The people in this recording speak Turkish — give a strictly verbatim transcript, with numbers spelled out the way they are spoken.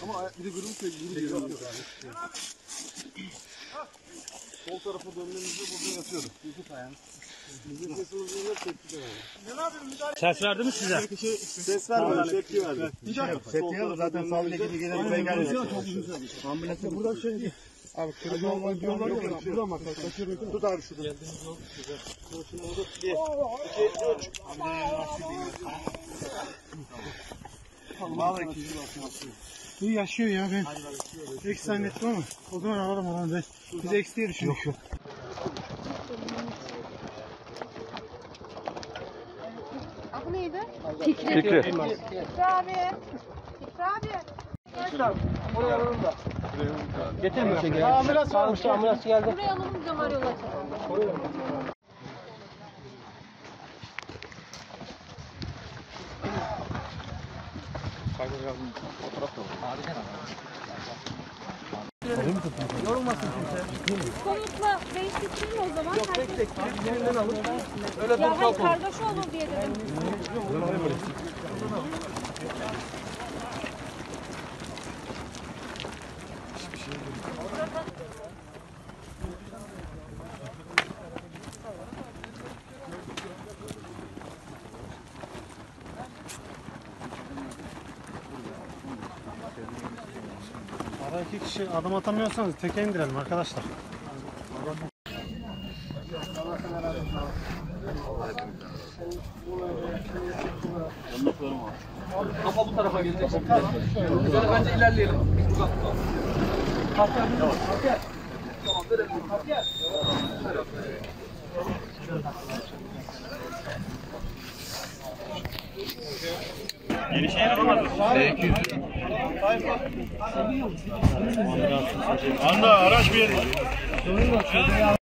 Ama bir de görüntü sevgili geliyor. Sol tarafa döndüğümüzde burada yatıyordu. Yusuf ayağını. Bizim sesimizi yine tepki verdi. Ses verdi mi size? Ses vermedi, tepki verdi. Tepki alır zaten sağlık ekibi gelir buraya gelir. Ambulansla buradan şey değil. Abi kırıcı olmayan yollar yok. Buradan bak. Kaçırıyor. Tut abi şuradan. Geldiğiniz yol güzel. Şimdi orada bir, iki, üç. Vallahi Bu yaşıyor ya ben. Eksi zannettim ama o zaman alalım alalım ben. Biz eksi diye düşündük. Yok. Adı neydi? Fikri. Fikri abi. Fikri abi. oraya alalım da. Getirmiyor şey. Ambulans varmış. Ambulans geldi. Buraya alalım bir damar yolu açalım. Yorulmasın kimse. Komutla değiştireyim o zaman. Yok tek tek. Yerinden alın. Öyle Ya dur hayır kalk. kargaşa olur diye dedim. Ara iki kişi adım atamıyorsanız teke indirelim arkadaşlar. Kafa bu tarafa gelecek. Böyle bence ilerleyelim. Biz buradan. Kalkar. Kalkar. Tamam böyle. Kalkar. Yeni şey yapamadım. Anda araç bir yere.